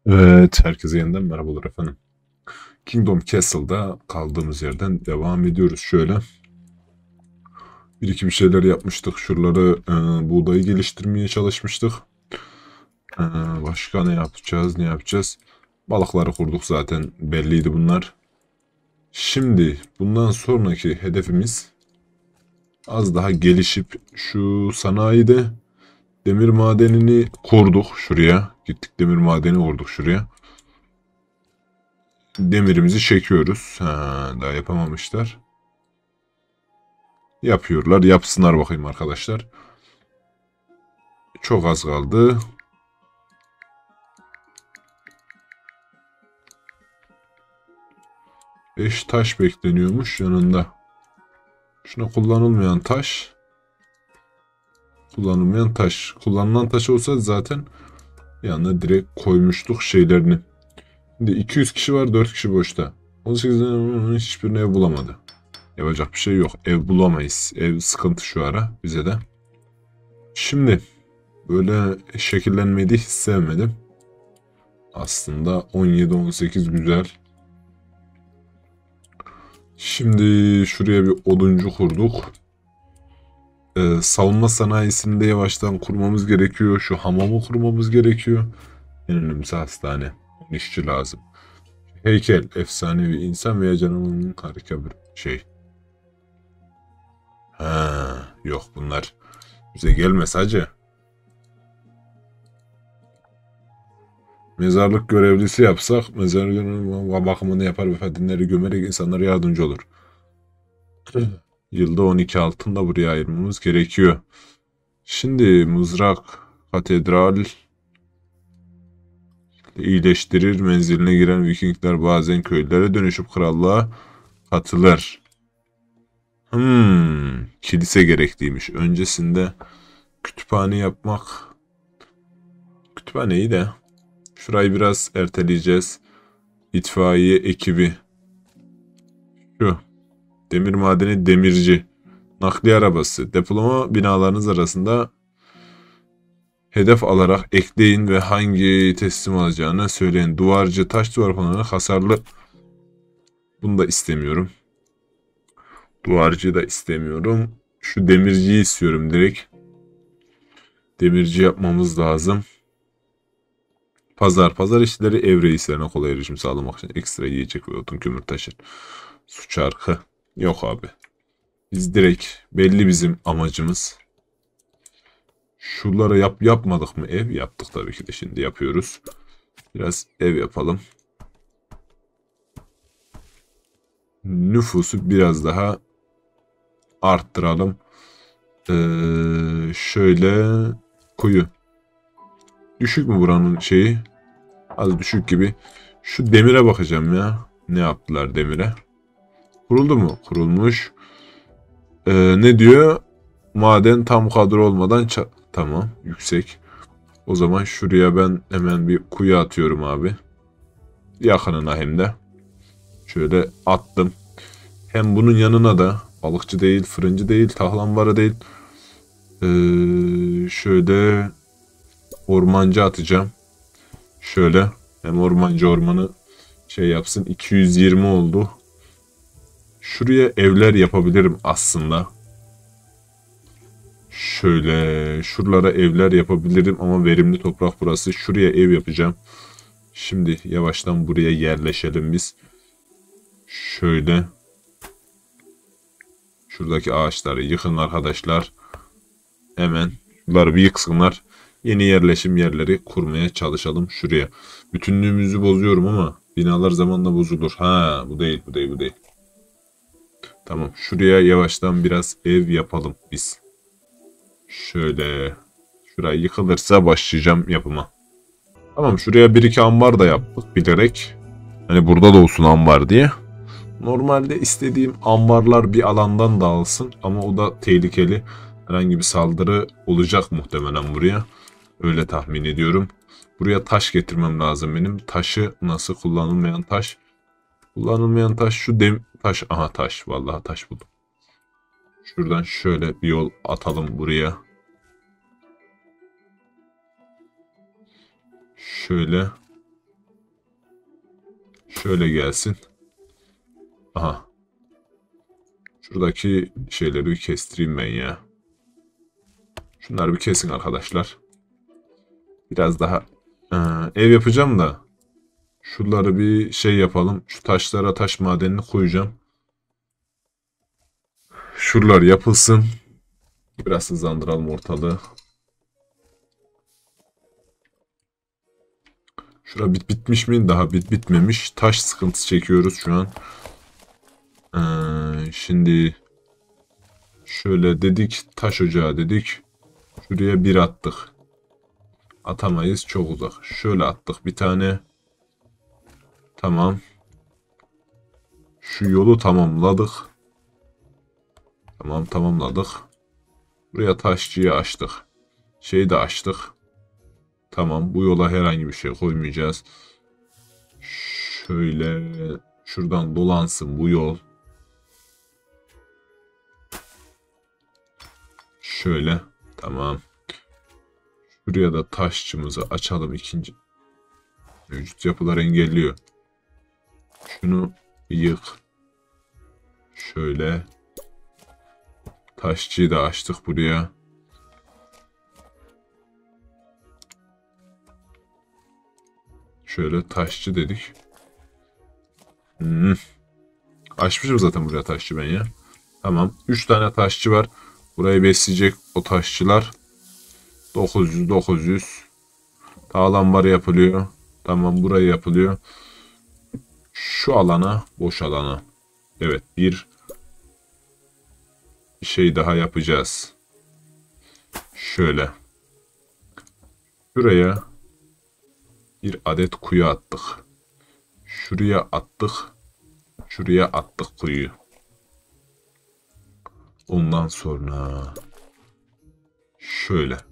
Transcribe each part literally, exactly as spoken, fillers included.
Evet, herkese yeniden merhabalar efendim. Kingdom Castle'da kaldığımız yerden devam ediyoruz şöyle. Bir iki bir şeyler yapmıştık. Şuraları e, buğdayı geliştirmeye çalışmıştık. E, Başka ne yapacağız, ne yapacağız? Balıkları kurduk zaten belliydi bunlar. Şimdi bundan sonraki hedefimiz az daha gelişip şu sanayide demir madenini kurduk şuraya. Gittik demir madeni kurduk şuraya. Demirimizi çekiyoruz. Ha, daha yapamamışlar. Yapıyorlar. Yapsınlar bakayım arkadaşlar. Çok az kaldı. Beş taş bekleniyormuş yanında. Şuna kullanılmayan taş. Kullanılmayan taş. Kullanılan taş olsa zaten yanına direkt koymuştuk şeylerini. Şimdi iki yüz kişi var, dört kişi boşta. on sekizden hiçbirine ev bulamadı. Yapacak bir şey yok. Ev bulamayız. Ev sıkıntı şu ara bize de. Şimdi böyle şekillenmeyi de hiç sevmedim. Aslında on yedi on sekiz güzel. Şimdi şuraya bir oduncu kurduk. Ee, savunma sanayisini de yavaştan kurmamız gerekiyor. Şu hamamı kurmamız gerekiyor. En önemlisi hastane. on işçi lazım. Heykel, efsanevi insan veya canavarın harika bir şey. Ha, yok bunlar bize gelmez hacı. Mezarlık görevlisi yapsak, mezarlık bakımını yapar ve fedinleri gömerek insanlara yardımcı olur. Yılda on iki altın da buraya ayırmamız gerekiyor. Şimdi mızrak, katedral iyileştirir. Menziline giren Vikingler bazen köylere dönüşüp krallığa katılır. Hmm, kilise gerekliymiş. Öncesinde kütüphane yapmak. Kütüphaneyi de şurayı biraz erteleyeceğiz. İtfaiye ekibi. Şu. Demir madeni demirci. Nakliye arabası. Depolama binalarınız arasında hedef alarak ekleyin ve hangi teslim alacağını söyleyin. Duvarcı taş duvar panoları hasarlı. Bunu da istemiyorum. Duvarcıyı da istemiyorum. Şu demirciyi istiyorum direkt. Demirci yapmamız lazım. Pazar. Pazar işleri ev reislerine kolay erişim sağlamak için ekstra yiyecek ve odun kömür taşır. Su çarkı. Yok abi. Biz direkt belli bizim amacımız. Şuralara yap yapmadık mı ev? Yaptık tabii ki de şimdi yapıyoruz. Biraz ev yapalım. Nüfusu biraz daha arttıralım. Ee, şöyle kuyu. Düşük mü buranın şeyi? Az düşük gibi. Şu demire bakacağım ya. Ne yaptılar demire? Kuruldu mu? Kurulmuş. Ee, ne diyor? Maden tam kadro olmadan tamam. Yüksek. O zaman şuraya ben hemen bir kuyu atıyorum abi. Yakınına hem de. Şöyle attım. Hem bunun yanına da balıkçı değil, fırıncı değil, tahlambarı değil. Ee, şöyle ormancı atacağım. Şöyle hem ormancı ormanı şey yapsın. iki yüz yirmi oldu. Şuraya evler yapabilirim aslında. Şöyle şuralara evler yapabilirim ama verimli toprak burası. Şuraya ev yapacağım. Şimdi yavaştan buraya yerleşelim biz. Şöyle. Şuradaki ağaçları yıkın arkadaşlar. Hemen şunları bir yıksınlar. Yeni yerleşim yerleri kurmaya çalışalım şuraya. Bütünlüğümüzü bozuyorum ama binalar zamanla bozulur. Ha, bu değil, bu değil, bu değil. Tamam, şuraya yavaştan biraz ev yapalım biz. Şöyle. Şurayı yıkılırsa başlayacağım yapıma. Tamam, şuraya bir iki ambar da yaptık bilerek. Hani burada da olsun ambar diye. Normalde istediğim ambarlar bir alandan dağılsın ama o da tehlikeli. Herhangi bir saldırı olacak muhtemelen buraya. Öyle tahmin ediyorum. Buraya taş getirmem lazım benim. Taşı nasıl kullanılmayan taş? Kullanılmayan taş şu dem taş. Aha taş. Vallahi taş buldum. Şuradan şöyle bir yol atalım buraya. Şöyle. Şöyle gelsin. Aha. Şuradaki şeyleri bir kestireyim ben ya. Şunları bir kesin arkadaşlar. Biraz daha ee, ev yapacağım da. Şunları bir şey yapalım. Şu taşlara taş madenini koyacağım. Şuralar yapılsın. Biraz hızlandıralım ortalığı. Şura bit bitmiş mi? Daha bit bitmemiş. Taş sıkıntısı çekiyoruz şu an. Ee, şimdi şöyle dedik. Taş ocağı dedik. Şuraya bir attık. Atamayız. Çok uzak. Şöyle attık bir tane. Tamam. Şu yolu tamamladık. Tamam tamamladık. Buraya taşçıyı açtık. Şeyi de açtık. Tamam, bu yola herhangi bir şey koymayacağız. Şöyle şuradan dolansın bu yol. Şöyle tamam. Şuraya da taşçımızı açalım ikinci. Mevcut yapılar engelliyor. Şunu yık. Şöyle. Taşçıyı da açtık buraya. Şöyle taşçı dedik. Hmm. Açmışım zaten buraya taşçı ben ya. Tamam. üç tane taşçı var. Burayı besleyecek o taşçılar. dokuz yüz dokuz yüz. Tağlam var yapılıyor. Tamam, burayı yapılıyor. Şu alana, boş alana. Evet, bir şey daha yapacağız. Şöyle. Şuraya bir adet kuyu attık. Şuraya attık. Şuraya attık kuyuyu. Ondan sonra şöyle.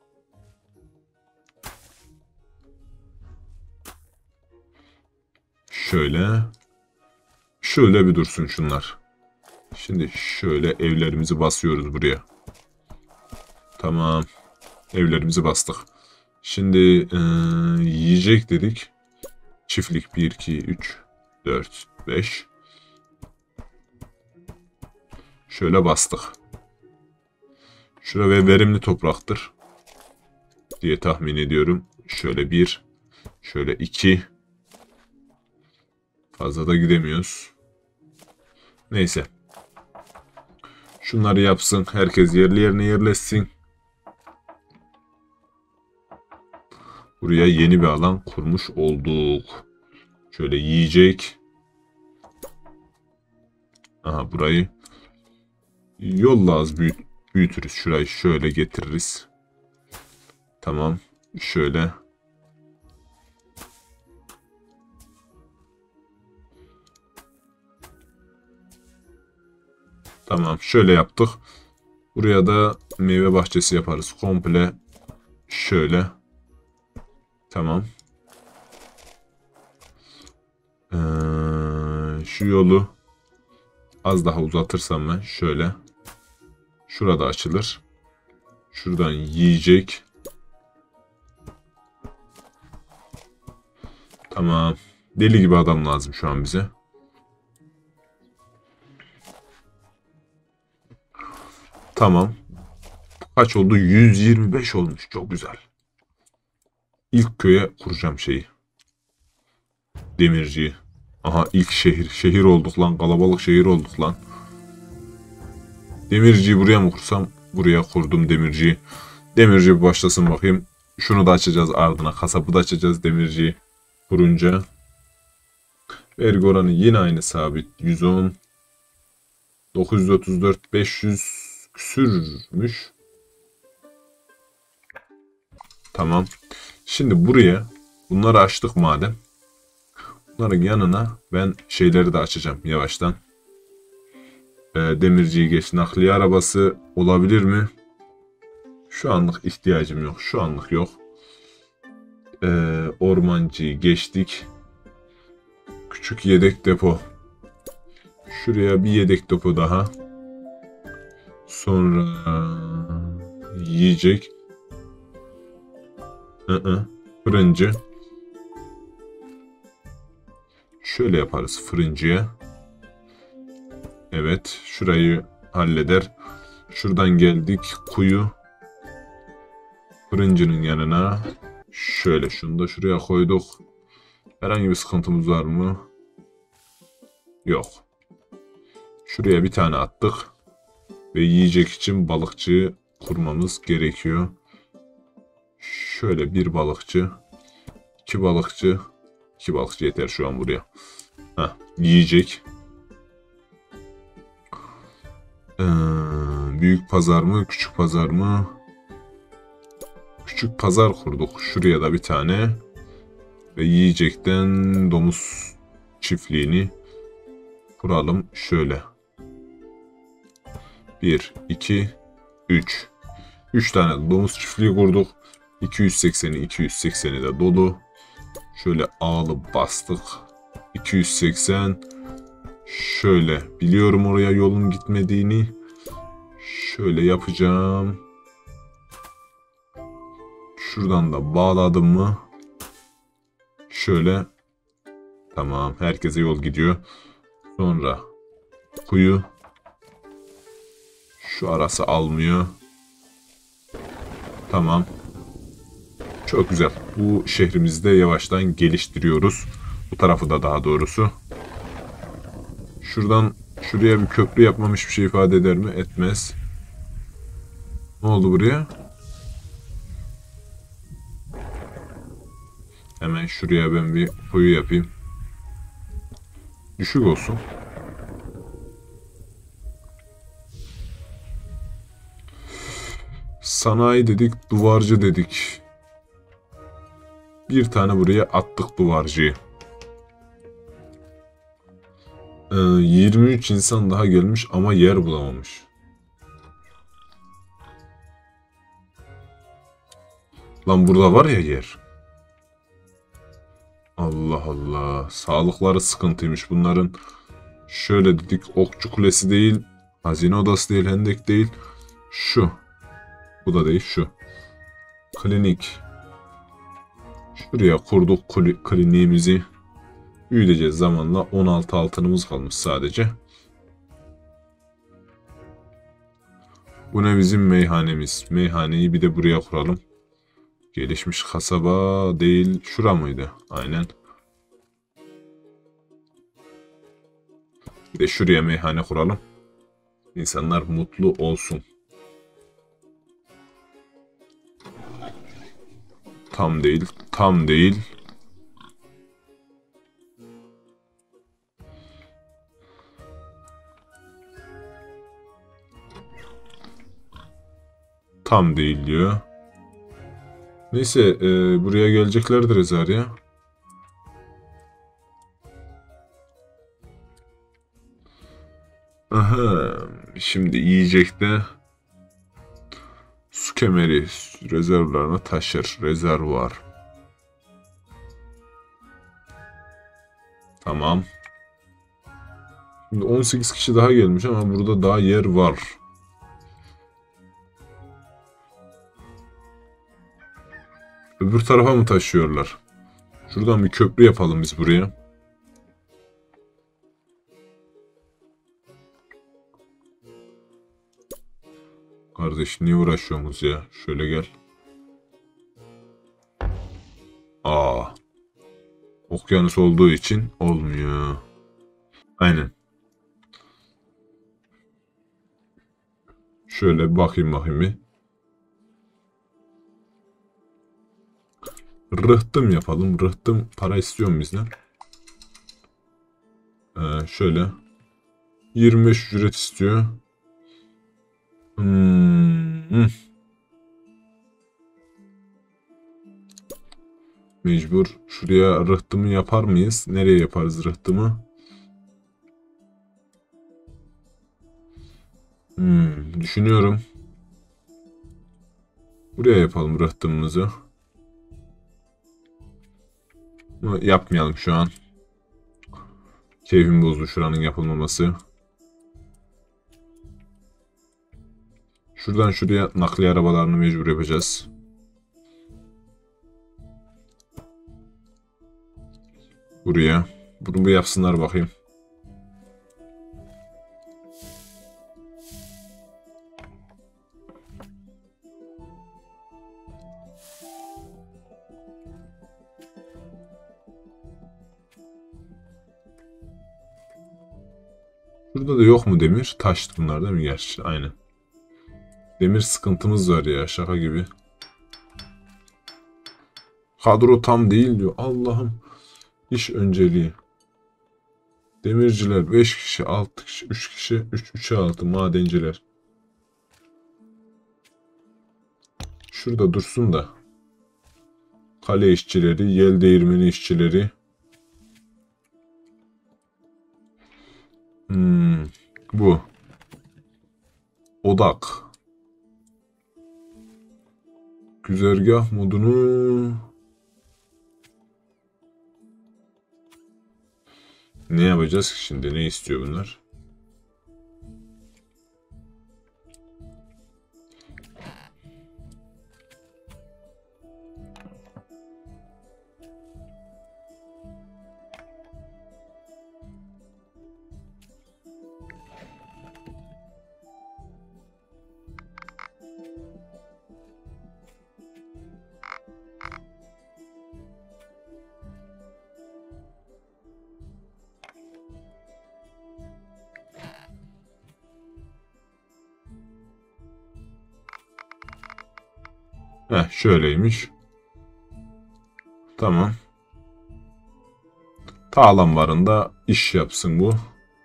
Şöyle. Şöyle bir dursun şunlar. Şimdi şöyle evlerimizi basıyoruz buraya. Tamam. Evlerimizi bastık. Şimdi ee, yiyecek dedik. Çiftlik bir, iki, üç, dört, beş. Şöyle bastık. Şura ve verimli topraktır diye tahmin ediyorum. Şöyle bir, şöyle iki. Fazla da gidemiyoruz. Neyse. Şunları yapsın. Herkes yerli yerine yerleşsin. Buraya yeni bir alan kurmuş olduk. Şöyle yiyecek. Aha, burayı yolla az büyüt, büyütürüz. Şurayı şöyle getiririz. Tamam. Şöyle. Tamam. Şöyle yaptık. Buraya da meyve bahçesi yaparız. Komple şöyle. Tamam. Ee, şu yolu az daha uzatırsam ben şöyle. Şurada açılır. Şuradan yiyecek. Tamam. Deli gibi adam lazım şu an bize. Tamam. Kaç oldu? yüz yirmi beş olmuş. Çok güzel. İlk köye kuracağım şeyi. Demirciyi. Aha, ilk şehir. Şehir olduk lan. Kalabalık şehir olduk lan. Demirciyi buraya mı kursam? Buraya kurdum demirciyi. Demirci bir başlasın bakayım. Şunu da açacağız ardına. Kasabı da açacağız demirciyi kurunca. Vergi oranı yine aynı sabit. yüz on. dokuz yüz otuz dört. beş yüz küsürmüş. Tamam. Şimdi buraya bunları açtık madem. Bunların yanına ben şeyleri de açacağım yavaştan. E, demirciyi geç. Nakliye arabası olabilir mi? Şu anlık ihtiyacım yok. Şu anlık yok. E, ormancıyı geçtik. Küçük yedek depo. Şuraya bir yedek depo daha. Sonra yiyecek. I -ı. Fırıncı. Şöyle yaparız fırıncıya. Evet, şurayı halleder. Şuradan geldik kuyu. Fırıncının yanına. Şöyle şunu da şuraya koyduk. Herhangi bir sıkıntımız var mı? Yok. Şuraya bir tane attık. Ve yiyecek için balıkçı kurmamız gerekiyor. Şöyle bir balıkçı. iki balıkçı. iki balıkçı yeter şu an buraya. Heh, yiyecek. Ee, büyük pazar mı? Küçük pazar mı? Küçük pazar kurduk. Şuraya da bir tane. Ve yiyecekten domuz çiftliğini kuralım. Şöyle. bir, iki, üç. üç tane domuz çiftliği kurduk. iki yüz sekseni iki yüz sekseni de dolu. Şöyle ağlı bastık. iki yüz seksen. Şöyle. Biliyorum oraya yolun gitmediğini. Şöyle yapacağım. Şuradan da bağladım mı? Şöyle. Tamam. Herkese yol gidiyor. Sonra kuyu. Şu arası almıyor. Tamam. Çok güzel. Bu şehrimizi de yavaştan geliştiriyoruz. Bu tarafı da daha doğrusu. Şuradan şuraya bir köprü yapmam hiçbir şey ifade eder mi? Etmez. Ne oldu buraya? Hemen şuraya ben bir kuyu yapayım. Düşük olsun. Sanayi dedik, duvarcı dedik. Bir tane buraya attık duvarcıyı. Ee, yirmi üç insan daha gelmiş ama yer bulamamış. Lan burada var ya yer. Allah Allah. Sağlıkları sıkıntıymış bunların. Şöyle dedik, okçu kulesi değil. Hazine odası değil, hendek değil. Şu. Bu da değil, şu. Klinik. Şuraya kurduk kliniğimizi. Büyüteceğiz zamanla. on altı altınımız kalmış sadece. Bu ne, bizim meyhanemiz. Meyhaneyi bir de buraya kuralım. Gelişmiş kasaba değil. Şura mıydı? Aynen. Bir de şuraya meyhane kuralım. İnsanlar mutlu olsun. Tam değil. Tam değil. Tam değil diyor. Neyse e, buraya geleceklerdir Ezer ya. Aha, şimdi yiyecekte su kemeri rezervlarını taşır. Rezervuar. Tamam. Şimdi on sekiz kişi daha gelmiş ama burada daha yer var. Öbür tarafa mı taşıyorlar? Şuradan bir köprü yapalım biz buraya. Kardeş niye uğraşıyorsunuz ya? Şöyle gel. Aa. Okyanus olduğu için olmuyor. Aynen. Şöyle bir bakayım bakayım bir. Rıhtım yapalım. Rıhtım para istiyor mu bizden? Ee, şöyle. yirmi beş ücret istiyor. Hmm. Mecbur. Şuraya rıhtımı yapar mıyız? Nereye yaparız rıhtımı? Hmm, düşünüyorum. Buraya yapalım rıhtımımızı. Ama yapmayalım şu an. Keyfim bozdu şuranın yapılmaması. Şuradan şuraya nakliye arabalarını mecbur yapacağız. Buraya. Bunu bir yapsınlar bakayım. Burada da yok mu demir? Taş bunlar değil mi gerçi? Aynen. Demir sıkıntımız var ya, şaka gibi. Kadro tam değil diyor. Allah'ım. İş önceliği. Demirciler beş kişi, altı kişi, üç kişi, üç, üçe altı madenciler. Şurada dursun da. Kale işçileri, yel değirmeni işçileri. Hmm, bu. Odak. Güzergah modunu ne yapacağız ki şimdi? Ne istiyor bunlar? Heh, şöyleymiş. Tamam. Tağlam varında iş yapsın bu.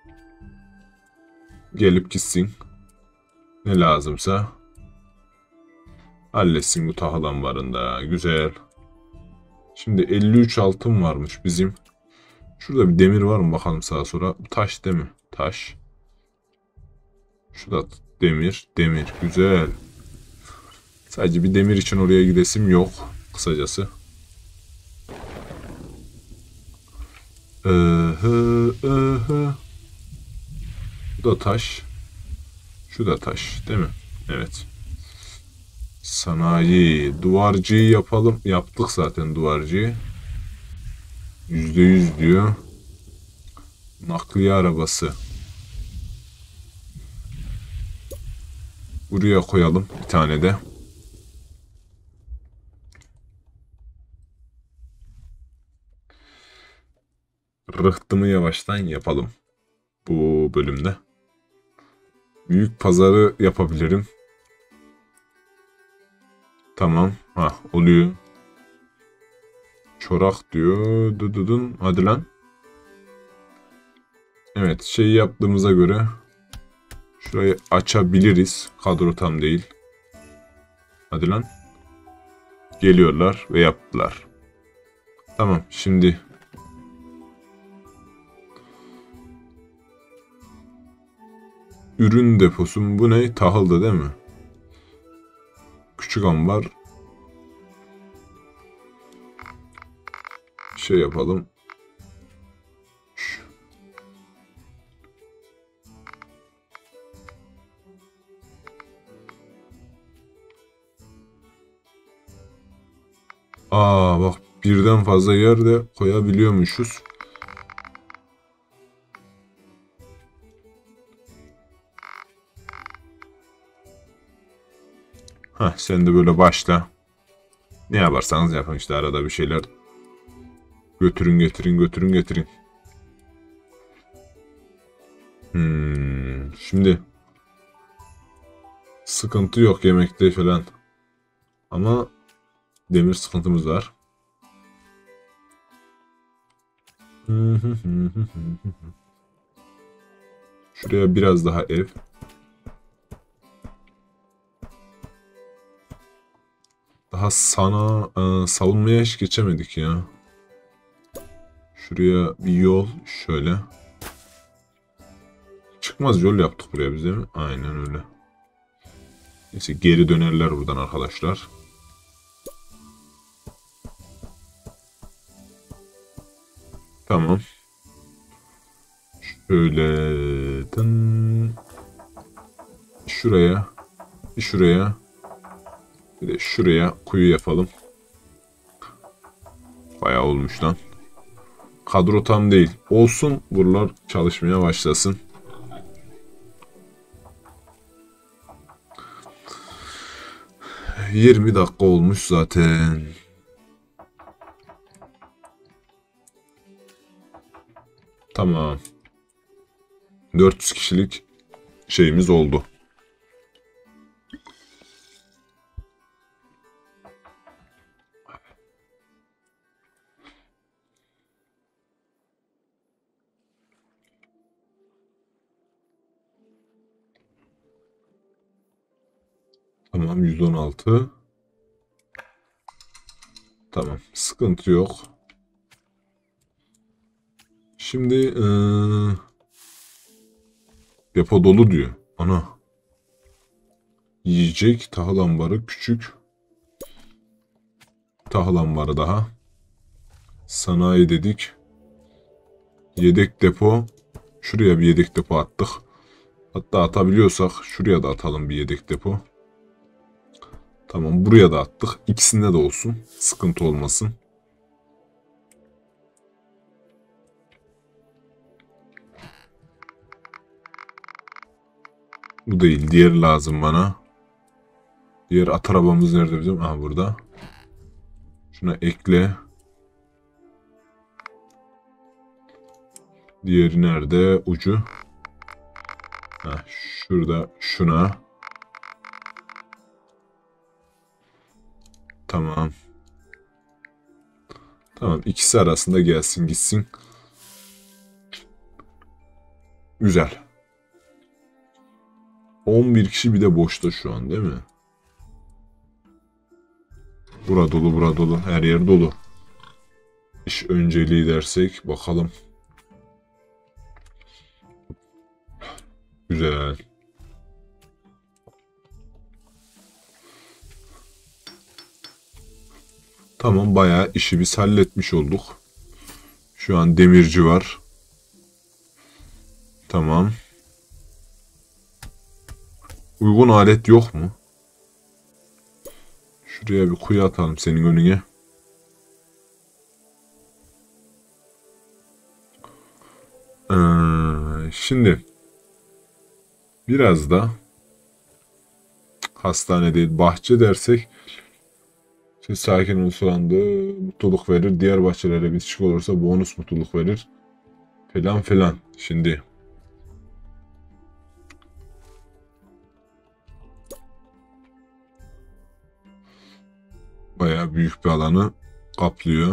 Gelip gitsin. Ne lazımsa halletsin bu tahılan varında. Güzel. Şimdi elli üç altın varmış bizim. Şurada bir demir var mı bakalım sağa sola. Taş değil mi? Taş. Şurada demir. Demir. Güzel. Sadece bir demir için oraya gidesim yok. Kısacası. Ihı, ıhı. Bu da taş. Şu da taş değil mi? Evet. Sanayi. Duvarcıyı yapalım. Yaptık zaten duvarcıyı. yüzde yüz diyor. Nakliye arabası. Buraya koyalım bir tane de. Rıhtımı yavaştan yapalım. Bu bölümde. Büyük pazarı yapabilirim. Tamam. Ha oluyor. Çorak diyor. Dududun. Hadi lan. Evet şeyi yaptığımıza göre şurayı açabiliriz. Kadro tam değil. Hadi lan. Geliyorlar ve yaptılar. Tamam şimdi. Ürün deposu mu? Bu ne? Tahıldı değil mi? Küçük ambar. Şey yapalım. Şu. Aa bak birden fazla yerde koyabiliyormuşuz. Heh, sen de böyle başla. Ne yaparsanız yapın işte arada bir şeyler. Götürün getirin götürün getirin. Hmm, şimdi sıkıntı yok yemekte falan. Ama demir sıkıntımız var. Şuraya biraz daha ev. Daha sana e, savunmaya hiç geçemedik ya. Şuraya bir yol şöyle. Çıkmaz yol yaptık buraya biz değil mi? Aynen öyle. Neyse geri dönerler buradan arkadaşlar. Tamam. Şöyle tın, şuraya bir şuraya bir de şuraya kuyu yapalım. Bayağı olmuş lan. Kadro tam değil. Olsun, buralar çalışmaya başlasın. yirmi dakika olmuş zaten. Tamam. dört yüz kişilik şeyimiz oldu. Tamam, yüz on altı. Tamam, sıkıntı yok. Şimdi ee, depo dolu diyor. Ana. Yiyecek tahıl ambarı küçük. Tahıl ambarı daha. Sanayi dedik. Yedek depo. Şuraya bir yedek depo attık. Hatta atabiliyorsak şuraya da atalım bir yedek depo. Tamam, buraya da attık. İkisinde de olsun. Sıkıntı olmasın. Bu değil. Diğer lazım bana. Diğer at arabamız nerede bizim? Aha, burada. Şuna ekle. Diğeri nerede? Ucu. Ha, şurada şuna. Tamam. Tamam, ikisi arasında gelsin gitsin. Güzel. on bir kişi bir de boşta şu an değil mi? Bura dolu, bura dolu. Her yer dolu. İş önceliği dersek bakalım. Güzel. Tamam, bayağı işi biz halletmiş olduk. Şu an demirci var. Tamam. Uygun alet yok mu? Şuraya bir kuyu atalım senin önüne. Ee, şimdi biraz da hastane değil bahçe dersek, siz sakin usulandı mutluluk verir, diğer bahçelere bitişik olursa bonus mutluluk verir falan filan. Şimdi bayağı büyük bir alanı kaplıyor.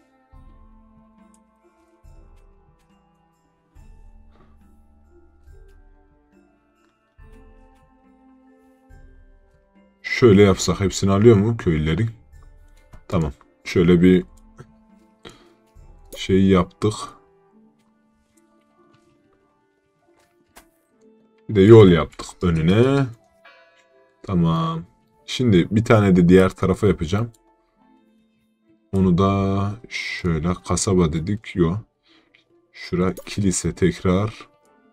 Şöyle yapsak hepsini alıyor mu köylülerin? Tamam. Şöyle bir şey yaptık. Bir de yol yaptık önüne. Tamam. Şimdi bir tane de diğer tarafa yapacağım. Onu da şöyle kasaba dedik. Yok. Şura kilise tekrar.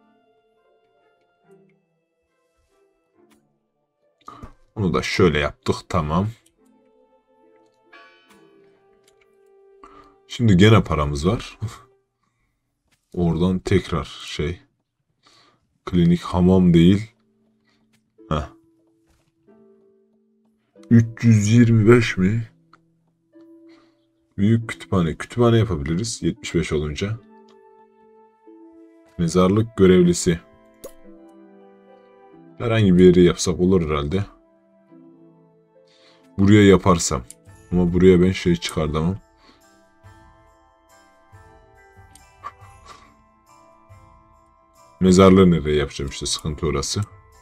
Onu da şöyle yaptık. Tamam. Şimdi gene paramız var. Oradan tekrar şey. Klinik hamam değil. Heh. üç yüz yirmi beş mi? Büyük kütüphane. Kütüphane yapabiliriz. yetmiş beş olunca. Mezarlık görevlisi. Herhangi bir yeri yapsak olur herhalde. Buraya yaparsam. Ama buraya ben şey çıkartamam. Mezarlığı nereye yapacağım, işte sıkıntı orası.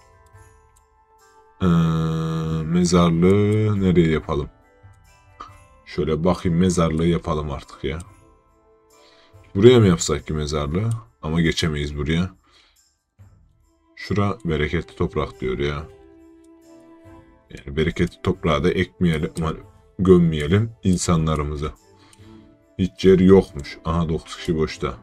Ee, mezarlığı nereye yapalım? Şöyle bakayım, mezarlığı yapalım artık ya. Buraya mı yapsak ki mezarlığı? Ama geçemeyiz buraya. Şura bereketli toprak diyor ya. Yani bereketli toprağı da ekmeyelim, gömmeyelim insanlarımıza. Hiç yer yokmuş. Aha, dokuz kişi boşta.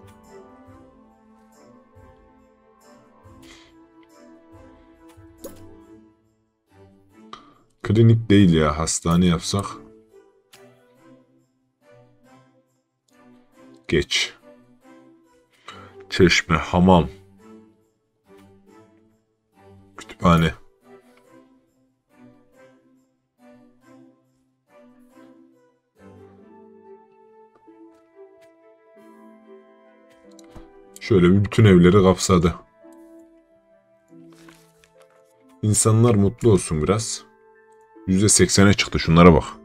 Klinik değil ya, hastane yapsak. Geç. Çeşme, hamam. Kütüphane. Şöyle bir bütün evleri kapsadı. İnsanlar mutlu olsun biraz. yüzde seksene çıktı, şunlara bak.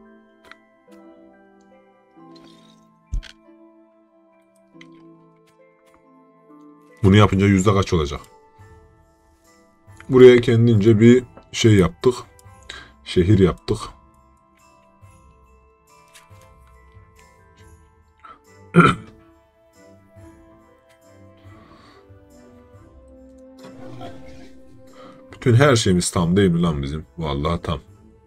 Bunu yapınca yüzde kaç olacak? Buraya kendince bir şey yaptık. Şehir yaptık. Bütün her şeyimiz tam değil mi lan bizim? Vallahi tam.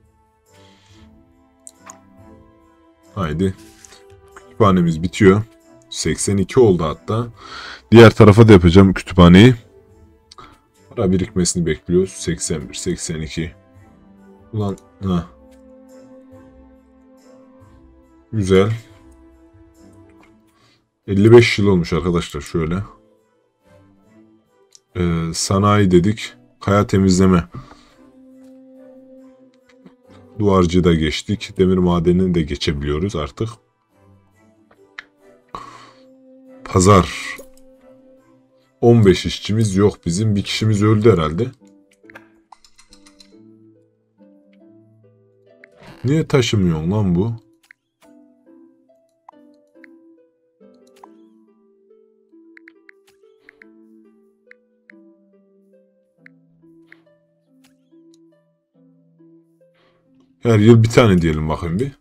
Haydi. Kütüphanemiz bitiyor. seksen iki oldu hatta. Diğer tarafa da yapacağım kütüphaneyi. Para birikmesini bekliyoruz. seksen bir, seksen iki. Ulan ha. Güzel. elli beş yıl olmuş arkadaşlar şöyle. Ee, sanayi dedik. Kaya temizleme. Duvarcı da geçtik. Demir madenini de geçebiliyoruz artık. Pazar. on beş işçimiz yok bizim. Bir kişimiz öldü herhalde. Niye taşımıyorsun lan bu? Her yıl bir tane diyelim bakayım bir.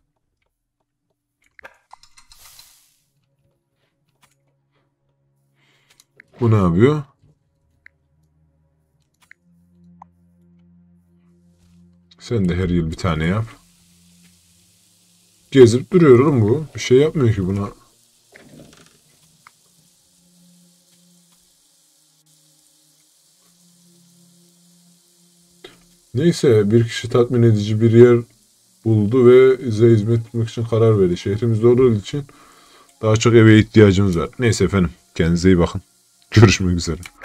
Bu ne yapıyor? Sen de her yıl bir tane yap. Gezip duruyor oğlum bu. Bir şey yapmıyor ki buna. Neyse, bir kişi tatmin edici bir yer buldu ve bize hizmet etmek için karar verdi. Şehrimizde olduğu için daha çok eve ihtiyacımız var. Neyse efendim, kendinize iyi bakın. Görüşmek üzere.